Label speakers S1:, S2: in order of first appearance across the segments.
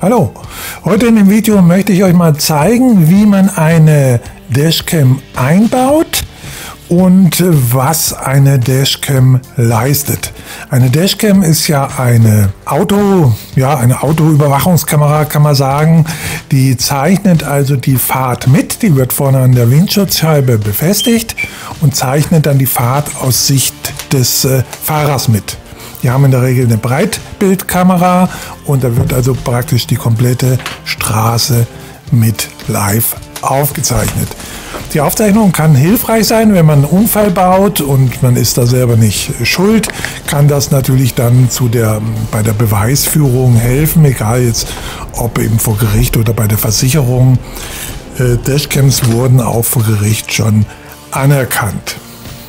S1: Hallo, heute in dem Video möchte ich euch mal zeigen, wie man eine Dashcam einbaut und was eine Dashcam leistet. Eine Dashcam ist ja eine Autoüberwachungskamera, kann man sagen. Die zeichnet also die Fahrt mit, die wird vorne an der Windschutzscheibe befestigt und zeichnet dann die Fahrt aus Sicht des Fahrers mit. Die haben in der Regel eine Breitbildkamera und da wird also praktisch die komplette Straße mit live aufgezeichnet. Die Aufzeichnung kann hilfreich sein, wenn man einen Unfall baut und man ist da selber nicht schuld, kann das natürlich dann bei der Beweisführung helfen, egal jetzt ob eben vor Gericht oder bei der Versicherung. Dashcams wurden auch vor Gericht schon anerkannt.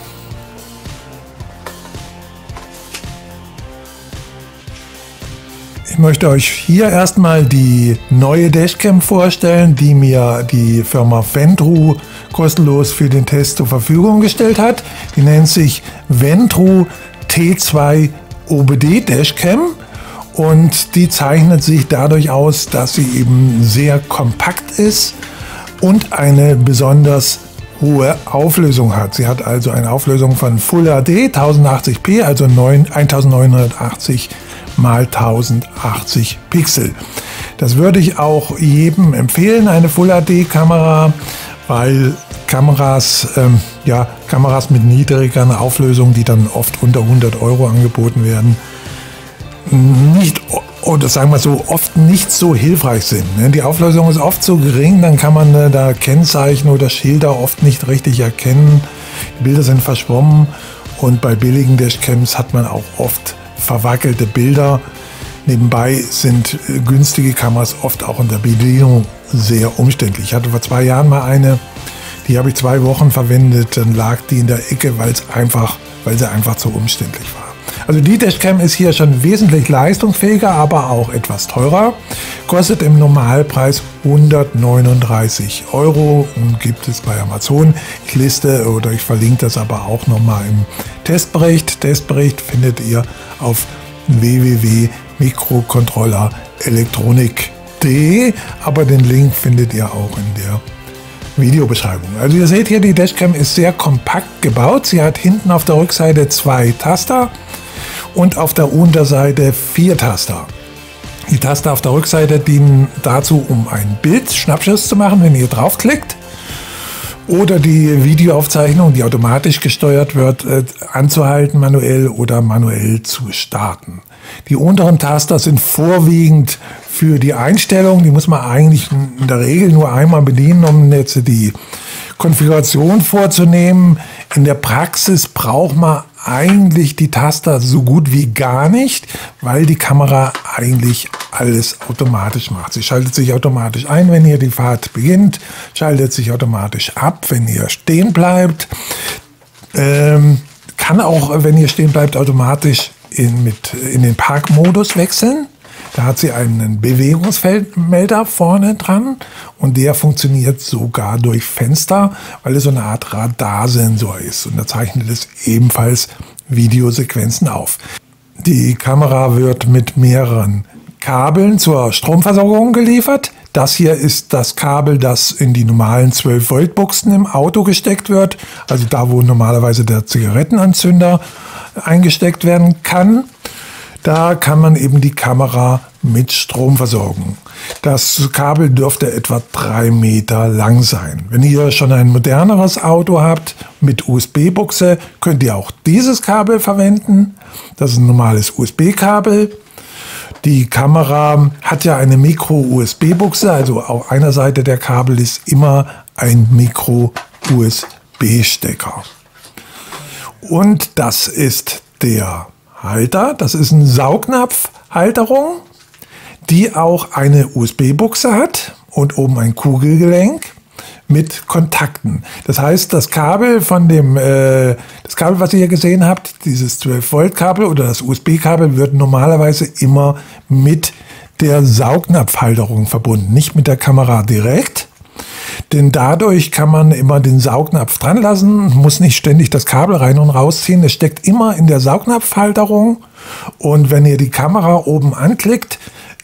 S1: Ich möchte euch hier erstmal die neue Dashcam vorstellen, die mir die Firma Ventru kostenlos für den Test zur Verfügung gestellt hat. Die nennt sich Ventru T2 OBD Dashcam und die zeichnet sich dadurch aus, dass sie eben sehr kompakt ist und eine besonders hohe Auflösung hat. Sie hat also eine Auflösung von Full HD 1080p, also 1980 mal 1080 Pixel. Das würde ich auch jedem empfehlen, eine Full HD Kamera, weil Kameras mit niedriger Auflösung, die dann oft unter 100 Euro angeboten werden, oft nicht so hilfreich sind. Die Auflösung ist oft so gering, dann kann man da Kennzeichen oder Schilder oft nicht richtig erkennen. Die Bilder sind verschwommen und bei billigen Dashcams hat man auch oft verwackelte Bilder. Nebenbei sind günstige Kameras oft auch in der Bedienung sehr umständlich. Ich hatte vor 2 Jahren mal eine, die habe ich 2 Wochen verwendet, dann lag die in der Ecke, weil sie einfach zu umständlich war. Also die Dashcam ist hier schon wesentlich leistungsfähiger, aber auch etwas teurer. Kostet im Normalpreis 139 Euro und gibt es bei Amazon. Ich verlinke das aber auch nochmal im Testbericht. Testbericht findet ihr auf www.mikrocontrollerelektronik.de, aber den Link findet ihr auch in der Videobeschreibung. Also ihr seht hier, die Dashcam ist sehr kompakt gebaut. Sie hat hinten auf der Rückseite 2 Taster und auf der Unterseite 4 Taster. Die Taster auf der Rückseite dienen dazu, um einen Bildschnappschuss zu machen, wenn ihr draufklickt, oder die Videoaufzeichnung, die automatisch gesteuert wird, anzuhalten manuell oder manuell zu starten. Die unteren Taster sind vorwiegend für die Einstellung. Die muss man eigentlich in der Regel nur einmal bedienen, um jetzt die Konfiguration vorzunehmen. In der Praxis braucht man eigentlich die Taster so gut wie gar nicht, weil die Kamera eigentlich alles automatisch macht. Sie schaltet sich automatisch ein, wenn ihr die Fahrt beginnt, schaltet sich automatisch ab, wenn ihr stehen bleibt. Kann auch, wenn ihr stehen bleibt, automatisch in den Parkmodus wechseln. Da hat sie einen Bewegungsmelder vorne dran und der funktioniert sogar durch Fenster, weil es so eine Art Radarsensor ist und da zeichnet es ebenfalls Videosequenzen auf. Die Kamera wird mit mehreren Kabeln zur Stromversorgung geliefert. Das hier ist das Kabel, das in die normalen 12 Volt Buchsen im Auto gesteckt wird, also da, wo normalerweise der Zigarettenanzünder eingesteckt werden kann. Da kann man eben die Kamera mit Strom versorgen. Das Kabel dürfte etwa 3 Meter lang sein. Wenn ihr schon ein moderneres Auto habt mit USB-Buchse, könnt ihr auch dieses Kabel verwenden. Das ist ein normales USB-Kabel. Die Kamera hat ja eine Micro-USB-Buchse, also auf einer Seite der Kabel ist immer ein Micro-USB-Stecker. Und das ist der Halter, das ist eine Saugnapfhalterung, die auch eine USB-Buchse hat und oben ein Kugelgelenk mit Kontakten. Das heißt, das Kabel was ihr hier gesehen habt, dieses 12 Volt Kabel oder das USB-Kabel wird normalerweise immer mit der Saugnapfhalterung verbunden, nicht mit der Kamera direkt. Denn dadurch kann man immer den Saugnapf dran lassen, muss nicht ständig das Kabel rein und rausziehen. Es steckt immer in der Saugnapfhalterung und wenn ihr die Kamera oben anklickt,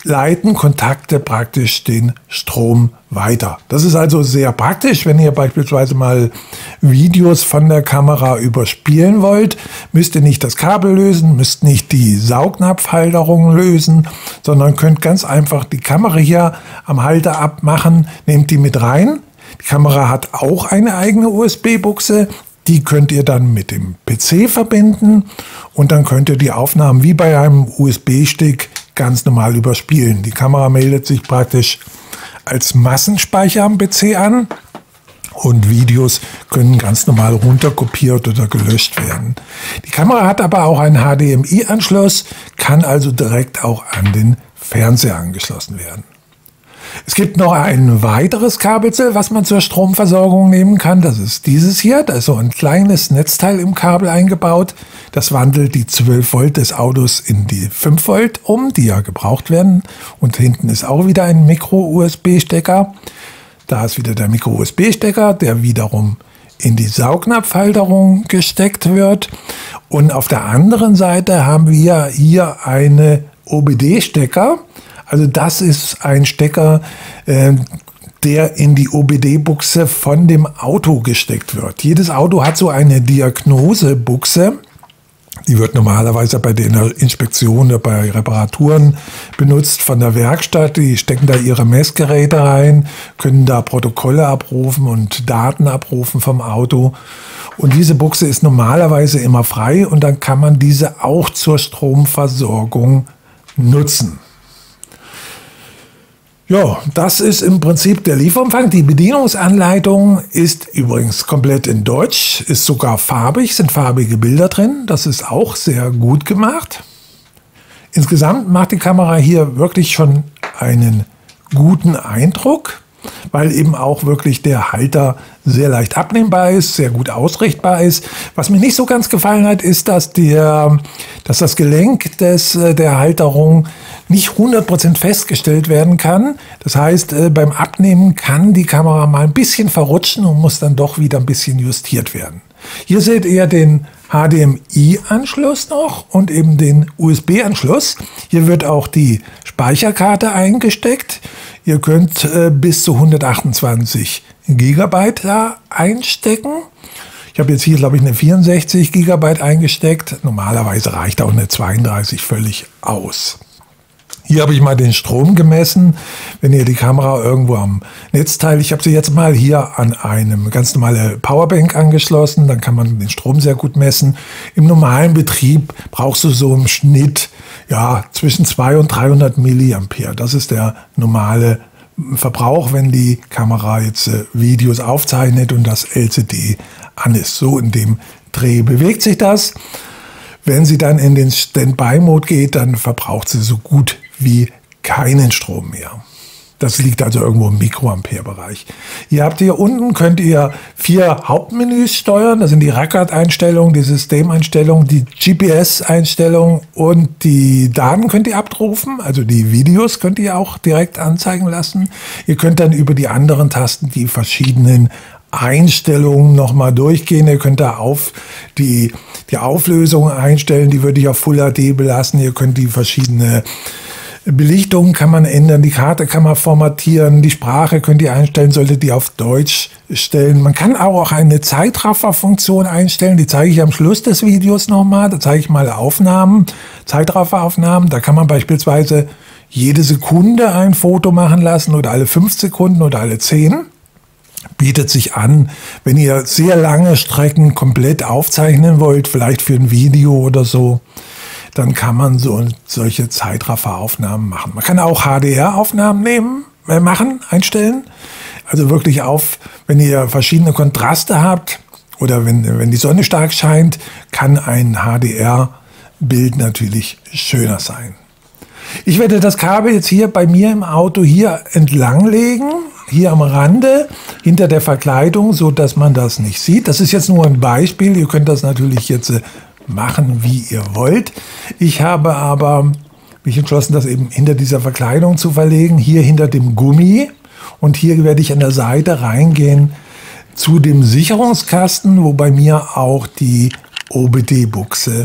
S1: leiten Kontakte praktisch den Strom weiter. Das ist also sehr praktisch, wenn ihr beispielsweise mal Videos von der Kamera überspielen wollt. Müsst ihr nicht das Kabel lösen, müsst nicht die Saugnapfhalterung lösen, sondern könnt ganz einfach die Kamera hier am Halter abmachen, nehmt die mit rein. Die Kamera hat auch eine eigene USB-Buchse. Die könnt ihr dann mit dem PC verbinden und dann könnt ihr die Aufnahmen wie bei einem USB-Stick ganz normal überspielen. Die Kamera meldet sich praktisch als Massenspeicher am PC an und Videos können ganz normal runterkopiert oder gelöscht werden. Die Kamera hat aber auch einen HDMI-Anschluss, kann also direkt auch an den Fernseher angeschlossen werden. Es gibt noch ein weiteres Kabelset, was man zur Stromversorgung nehmen kann. Das ist dieses hier. Da ist so ein kleines Netzteil im Kabel eingebaut. Das wandelt die 12 Volt des Autos in die 5 Volt um, die ja gebraucht werden. Und hinten ist auch wieder ein Micro-USB-Stecker. Da ist wieder der Micro-USB-Stecker, der wiederum in die Saugnapfhalterung gesteckt wird. Und auf der anderen Seite haben wir hier eine OBD-Stecker. Also das ist ein Stecker, der in die OBD-Buchse von dem Auto gesteckt wird. Jedes Auto hat so eine Diagnosebuchse. Die wird normalerweise bei der Inspektion oder bei Reparaturen benutzt von der Werkstatt. Die stecken da ihre Messgeräte rein, können da Protokolle abrufen und Daten abrufen vom Auto. Und diese Buchse ist normalerweise immer frei und dann kann man diese auch zur Stromversorgung nutzen. Ja, das ist im Prinzip der Lieferumfang. Die Bedienungsanleitung ist übrigens komplett in Deutsch, ist sogar farbig, sind farbige Bilder drin. Das ist auch sehr gut gemacht. Insgesamt macht die Kamera hier wirklich schon einen guten Eindruck, weil eben auch wirklich der Halter sehr leicht abnehmbar ist, sehr gut ausrichtbar ist. Was mir nicht so ganz gefallen hat, ist, dass das Gelenk der Halterung nicht 100% festgestellt werden kann. Das heißt, beim Abnehmen kann die Kamera mal ein bisschen verrutschen und muss dann doch wieder ein bisschen justiert werden. Hier seht ihr den HDMI-Anschluss noch und eben den USB-Anschluss. Hier wird auch die Speicherkarte eingesteckt. Ihr könnt bis zu 128 GB da einstecken. Ich habe jetzt hier, glaube ich, eine 64 GB eingesteckt. Normalerweise reicht auch eine 32 völlig aus. Hier habe ich mal den Strom gemessen. Wenn ihr die Kamera irgendwo am Netzteil, ich habe sie jetzt mal hier an einem ganz normale Powerbank angeschlossen, dann kann man den Strom sehr gut messen. Im normalen Betrieb brauchst du so im Schnitt ja, zwischen 200 und 300 Milliampere. Das ist der normale Verbrauch, wenn die Kamera jetzt Videos aufzeichnet und das LCD an ist. So in dem Dreh bewegt sich das. Wenn sie dann in den Standby-Mode geht, dann verbraucht sie so gut wie keinen Strom mehr. Das liegt also irgendwo im Mikroampere-Bereich. Ihr habt hier unten, könnt ihr 4 Hauptmenüs steuern. Das sind die Record-Einstellungen, die Systemeinstellungen, die GPS-Einstellungen und die Daten könnt ihr abrufen. Also die Videos könnt ihr auch direkt anzeigen lassen. Ihr könnt dann über die anderen Tasten die verschiedenen Einstellungen nochmal durchgehen. Ihr könnt da die Auflösung einstellen, die würde ich auf Full HD belassen. Ihr könnt die verschiedene Belichtung kann man ändern, die Karte kann man formatieren, die Sprache könnt ihr einstellen, solltet ihr auf Deutsch stellen. Man kann auch eine Zeitraffer-Funktion einstellen, die zeige ich am Schluss des Videos nochmal. Da zeige ich mal Aufnahmen, Zeitrafferaufnahmen. Da kann man beispielsweise jede Sekunde ein Foto machen lassen oder alle 5 Sekunden oder alle 10. Bietet sich an, wenn ihr sehr lange Strecken komplett aufzeichnen wollt, vielleicht für ein Video oder so, dann kann man solche Zeitrafferaufnahmen machen. Man kann auch HDR-Aufnahmen einstellen. Also wirklich wenn ihr verschiedene Kontraste habt oder wenn die Sonne stark scheint, kann ein HDR-Bild natürlich schöner sein. Ich werde das Kabel jetzt hier bei mir im Auto hier entlang legen, hier am Rande, hinter der Verkleidung, so dass man das nicht sieht. Das ist jetzt nur ein Beispiel. Ihr könnt das natürlich jetzt machen, wie ihr wollt. Ich habe aber mich entschlossen, das eben hinter dieser Verkleidung zu verlegen, hier hinter dem Gummi. Und hier werde ich an der Seite reingehen zu dem Sicherungskasten, wo bei mir auch die OBD-Buchse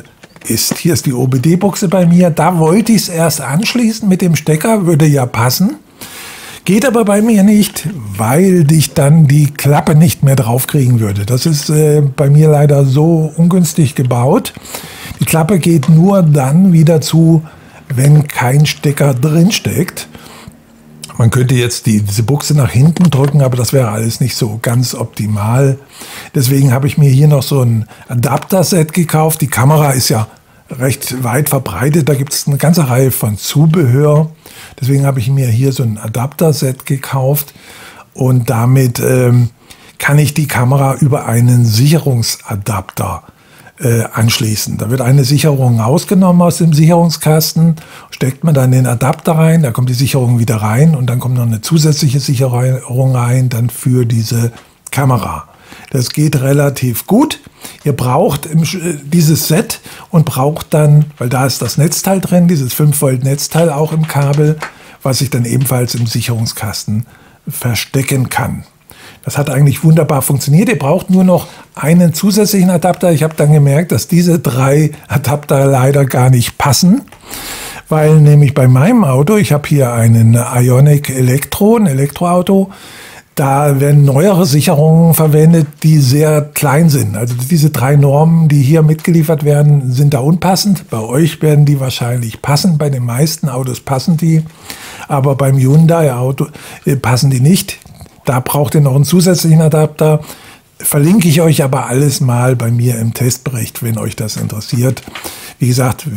S1: ist. Hier ist die OBD-Buchse bei mir. Da wollte ich es erst anschließen mit dem Stecker, würde ja passen. Geht aber bei mir nicht, weil ich dann die Klappe nicht mehr drauf kriegen würde. Das ist bei mir leider so ungünstig gebaut. Die Klappe geht nur dann wieder zu, wenn kein Stecker drin steckt. Man könnte jetzt diese Buchse nach hinten drücken, aber das wäre alles nicht so ganz optimal. Deswegen habe ich mir hier noch so ein Adapter-Set gekauft. Die Kamera ist ja recht weit verbreitet. Da gibt es eine ganze Reihe von Zubehör. Deswegen habe ich mir hier so ein Adapter-Set gekauft. Und damit kann ich die Kamera über einen Sicherungsadapter anschließen. Da wird eine Sicherung rausgenommen aus dem Sicherungskasten, steckt man dann den Adapter rein, da kommt die Sicherung wieder rein und dann kommt noch eine zusätzliche Sicherung rein, dann für diese Kamera. Das geht relativ gut. Ihr braucht dieses Set und braucht dann, weil da ist das Netzteil drin, dieses 5 Volt Netzteil auch im Kabel, was ich dann ebenfalls im Sicherungskasten verstecken kann. Das hat eigentlich wunderbar funktioniert. Ihr braucht nur noch einen zusätzlichen Adapter. Ich habe dann gemerkt, dass diese 3 Adapter leider gar nicht passen, weil nämlich bei meinem Auto, ich habe hier einen Ioniq Elektro, ein Elektroauto, da werden neuere Sicherungen verwendet, die sehr klein sind. Also diese 3 Normen, die hier mitgeliefert werden, sind da unpassend. Bei euch werden die wahrscheinlich passen. Bei den meisten Autos passen die. Aber beim Hyundai-Auto passen die nicht. Da braucht ihr noch einen zusätzlichen Adapter. Verlinke ich euch aber alles mal bei mir im Testbericht, wenn euch das interessiert. Wie gesagt,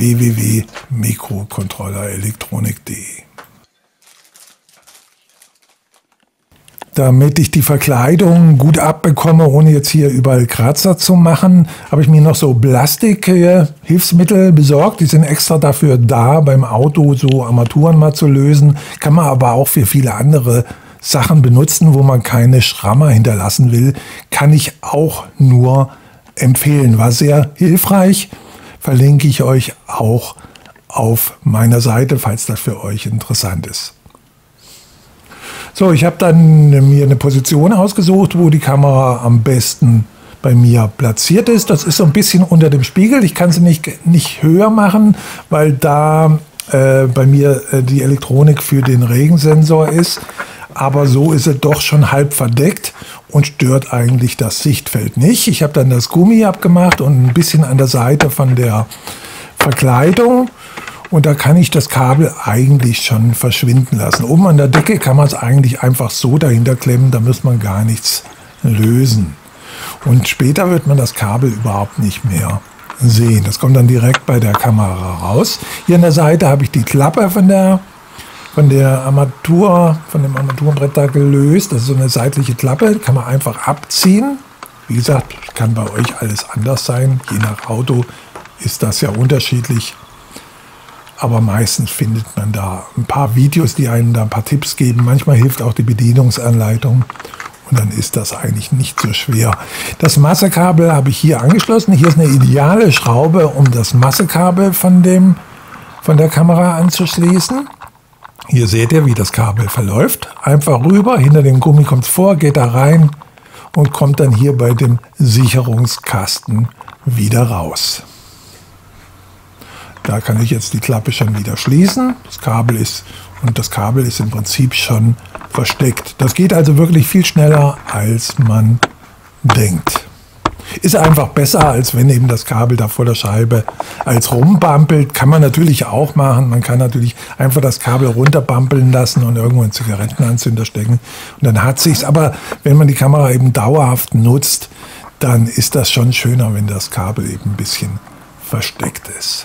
S1: www.mikrocontrollerelektronik.de. Damit ich die Verkleidung gut abbekomme, ohne jetzt hier überall Kratzer zu machen, habe ich mir noch so Plastik-Hilfsmittel besorgt. Die sind extra dafür da, beim Auto so Armaturen mal zu lösen. Kann man aber auch für viele andere Sachen benutzen, wo man keine Schrammer hinterlassen will. Kann ich auch nur empfehlen. War sehr hilfreich. Verlinke ich euch auch auf meiner Seite, falls das für euch interessant ist. So, ich habe dann mir eine Position ausgesucht, wo die Kamera am besten bei mir platziert ist. Das ist so ein bisschen unter dem Spiegel. Ich kann sie nicht höher machen, weil da bei mir die Elektronik für den Regensensor ist. Aber so ist es doch schon halb verdeckt und stört eigentlich das Sichtfeld nicht. Ich habe dann das Gummi abgemacht und ein bisschen an der Seite von der Verkleidung. Und da kann ich das Kabel eigentlich schon verschwinden lassen. Oben an der Decke kann man es eigentlich einfach so dahinter klemmen, da muss man gar nichts lösen. Und später wird man das Kabel überhaupt nicht mehr sehen. Das kommt dann direkt bei der Kamera raus. Hier an der Seite habe ich die Klappe von dem Armaturenbrett da gelöst. Das ist so eine seitliche Klappe, kann man einfach abziehen. Wie gesagt, kann bei euch alles anders sein. Je nach Auto ist das ja unterschiedlich. Aber meistens findet man da ein paar Videos, die einem da ein paar Tipps geben. Manchmal hilft auch die Bedienungsanleitung. Und dann ist das eigentlich nicht so schwer. Das Massekabel habe ich hier angeschlossen. Hier ist eine ideale Schraube, um das Massekabel von der Kamera anzuschließen. Hier seht ihr, wie das Kabel verläuft. Einfach rüber, hinter dem Gummi kommt es vor, geht da rein und kommt dann hier bei dem Sicherungskasten wieder raus. Da kann ich jetzt die Klappe schon wieder schließen. Das Kabel ist im Prinzip schon versteckt. Das geht also wirklich viel schneller, als man denkt. Ist einfach besser, als wenn eben das Kabel da vor der Scheibe als rumbampelt. Kann man natürlich auch machen. Man kann natürlich einfach das Kabel runterbampeln lassen und irgendwo einen Zigarettenanzünder stecken. Und dann hat sich's. Aber wenn man die Kamera eben dauerhaft nutzt, dann ist das schon schöner, wenn das Kabel eben ein bisschen versteckt ist.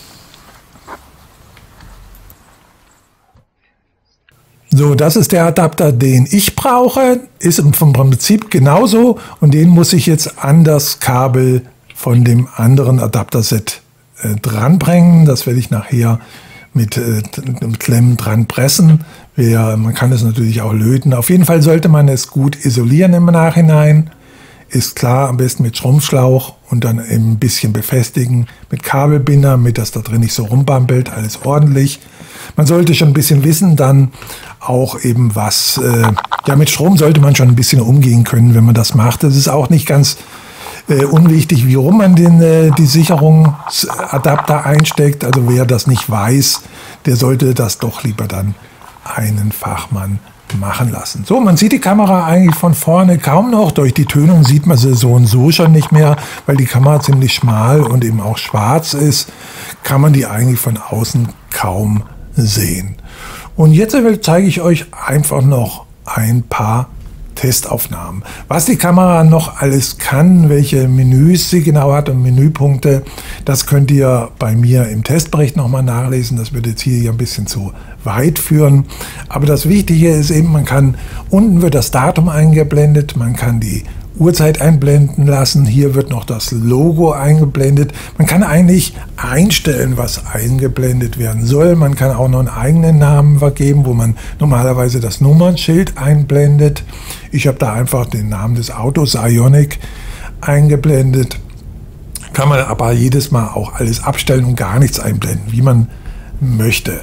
S1: So, das ist der Adapter, den ich brauche. Ist vom Prinzip genauso und den muss ich jetzt an das Kabel von dem anderen Adapterset dranbringen. Das werde ich nachher mit Klemmen dran pressen. Man kann es natürlich auch löten. Auf jeden Fall sollte man es gut isolieren im Nachhinein. Ist klar, am besten mit Schrumpfschlauch und dann ein bisschen befestigen mit Kabelbinder, damit das da drin nicht so rumbampelt, alles ordentlich. Man sollte schon ein bisschen wissen, dann auch eben mit Strom sollte man schon ein bisschen umgehen können, wenn man das macht. Das ist auch nicht ganz unwichtig, wie rum man die Sicherungsadapter einsteckt. Also wer das nicht weiß, der sollte das doch lieber dann einen Fachmann machen lassen. So, man sieht die Kamera eigentlich von vorne kaum noch. Durch die Tönung sieht man sie so und so schon nicht mehr, weil die Kamera ziemlich schmal und eben auch schwarz ist, kann man die eigentlich von außen kaum sehen. Und jetzt zeige ich euch einfach noch ein paar Testaufnahmen. Was die Kamera noch alles kann, welche Menüs sie genau hat und Menüpunkte, das könnt ihr bei mir im Testbericht nochmal nachlesen. Das würde jetzt hier ein bisschen zu weit führen. Aber das Wichtige ist eben, man kann, unten wird das Datum eingeblendet, man kann die Uhrzeit einblenden lassen. Hier wird noch das Logo eingeblendet. Man kann eigentlich einstellen, was eingeblendet werden soll. Man kann auch noch einen eigenen Namen vergeben, wo man normalerweise das Nummernschild einblendet. Ich habe da einfach den Namen des Autos, Ioniq, eingeblendet. Kann man aber jedes Mal auch alles abstellen und gar nichts einblenden, wie man möchte.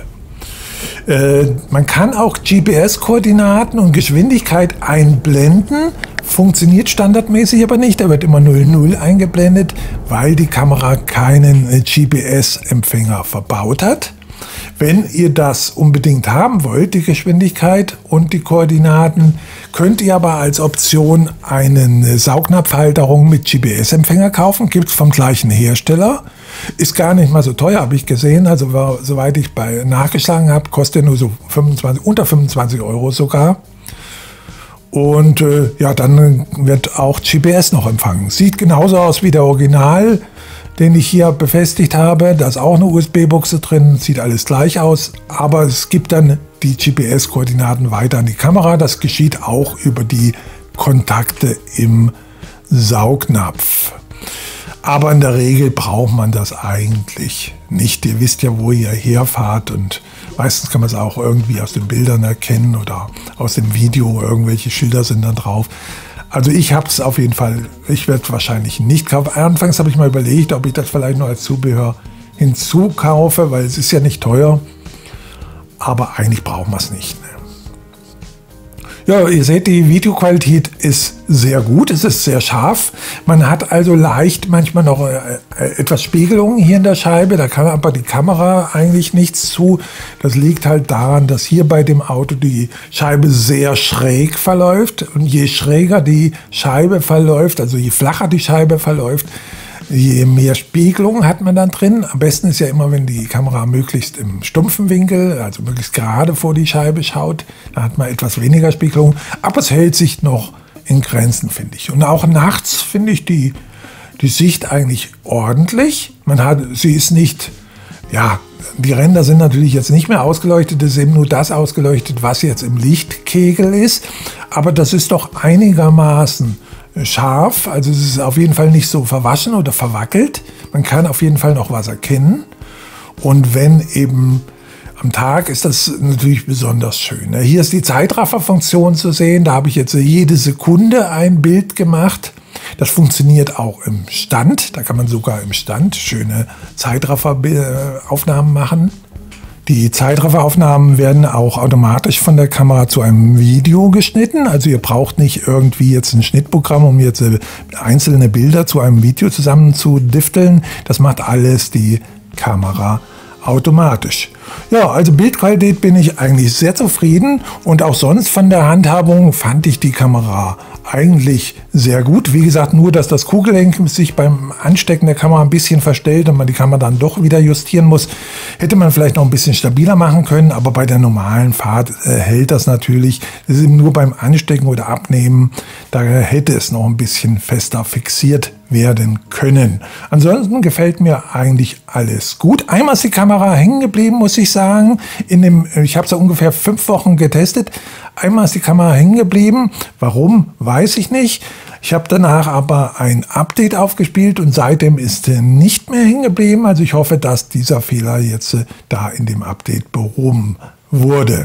S1: Man kann auch GPS-Koordinaten und Geschwindigkeit einblenden. Funktioniert standardmäßig aber nicht. Da wird immer 00 eingeblendet, weil die Kamera keinen GPS-Empfänger verbaut hat. Wenn ihr das unbedingt haben wollt, die Geschwindigkeit und die Koordinaten, könnt ihr aber als Option eine Saugnapfhalterung mit GPS-Empfänger kaufen. Gibt es vom gleichen Hersteller. Ist gar nicht mal so teuer, habe ich gesehen. Also soweit ich nachgeschlagen habe, kostet nur so unter 25 Euro sogar. Und ja, dann wird auch GPS noch empfangen. Sieht genauso aus wie der Original, den ich hier befestigt habe. Da ist auch eine USB-Buchse drin, sieht alles gleich aus. Aber es gibt dann die GPS-Koordinaten weiter an die Kamera. Das geschieht auch über die Kontakte im Saugnapf. Aber in der Regel braucht man das eigentlich nicht. Ihr wisst ja, wo ihr herfahrt und meistens kann man es auch irgendwie aus den Bildern erkennen oder aus dem Video. Irgendwelche Schilder sind dann drauf. Also ich habe es auf jeden Fall, ich werde es wahrscheinlich nicht kaufen. Anfangs habe ich mal überlegt, ob ich das vielleicht noch als Zubehör hinzukaufe, weil es ist ja nicht teuer. Aber eigentlich brauchen wir es nicht. Ne? Ja, ihr seht, die Videoqualität ist sehr gut, es ist sehr scharf. Man hat also leicht manchmal noch etwas Spiegelung hier in der Scheibe, da kann aber die Kamera eigentlich nichts zu. Das liegt halt daran, dass hier bei dem Auto die Scheibe sehr schräg verläuft. Und je schräger die Scheibe verläuft, also je flacher die Scheibe verläuft, je mehr Spiegelung hat man dann drin. Am besten ist ja immer, wenn die Kamera möglichst im stumpfen Winkel, also möglichst gerade vor die Scheibe schaut. Da hat man etwas weniger Spiegelung. Aber es hält sich noch in Grenzen, finde ich. Und auch nachts finde ich die Sicht eigentlich ordentlich. Sie ist nicht, ja, die Ränder sind natürlich jetzt nicht mehr ausgeleuchtet. Es ist eben nur das ausgeleuchtet, was jetzt im Lichtkegel ist. Aber das ist doch einigermaßen scharf, also es ist auf jeden Fall nicht so verwaschen oder verwackelt. Man kann auf jeden Fall noch was erkennen. Und wenn eben am Tag ist das natürlich besonders schön. Hier ist die Zeitrafferfunktion zu sehen. Da habe ich jetzt jede Sekunde ein Bild gemacht. Das funktioniert auch im Stand. Da kann man sogar im Stand schöne Zeitrafferaufnahmen machen. Die Zeitrafferaufnahmen werden auch automatisch von der Kamera zu einem Video geschnitten. Also ihr braucht nicht irgendwie jetzt ein Schnittprogramm, um jetzt einzelne Bilder zu einem Video zusammenzudifteln. Das macht alles die Kamera automatisch. Ja, also Bildqualität bin ich eigentlich sehr zufrieden und auch sonst von der Handhabung fand ich die Kamera eigentlich sehr gut. Wie gesagt, nur, dass das Kugelgelenk sich beim Anstecken der Kamera ein bisschen verstellt und man die Kamera dann doch wieder justieren muss, hätte man vielleicht noch ein bisschen stabiler machen können, aber bei der normalen Fahrt hält das natürlich. Das ist eben nur beim Anstecken oder Abnehmen, da hätte es noch ein bisschen fester fixiert werden können. Ansonsten gefällt mir eigentlich alles gut. Einmal ist die Kamera hängen geblieben, muss ich sagen. Ich habe es ja ungefähr 5 Wochen getestet. Einmal ist die Kamera hängen geblieben. Warum, weiß ich nicht. Ich habe danach aber ein Update aufgespielt und seitdem ist nicht mehr hängen geblieben. Also ich hoffe, dass dieser Fehler jetzt da in dem Update behoben wurde.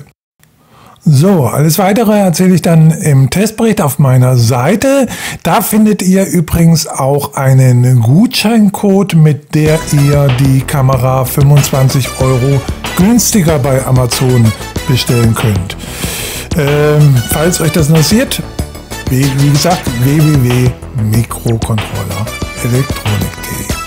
S1: So, alles Weitere erzähle ich dann im Testbericht auf meiner Seite. Da findet ihr übrigens auch einen Gutscheincode, mit der ihr die Kamera 25 € günstiger bei Amazon bestellen könnt. Falls euch das interessiert, wie gesagt, www.amazon.de Mikrocontroller Elektronik.de.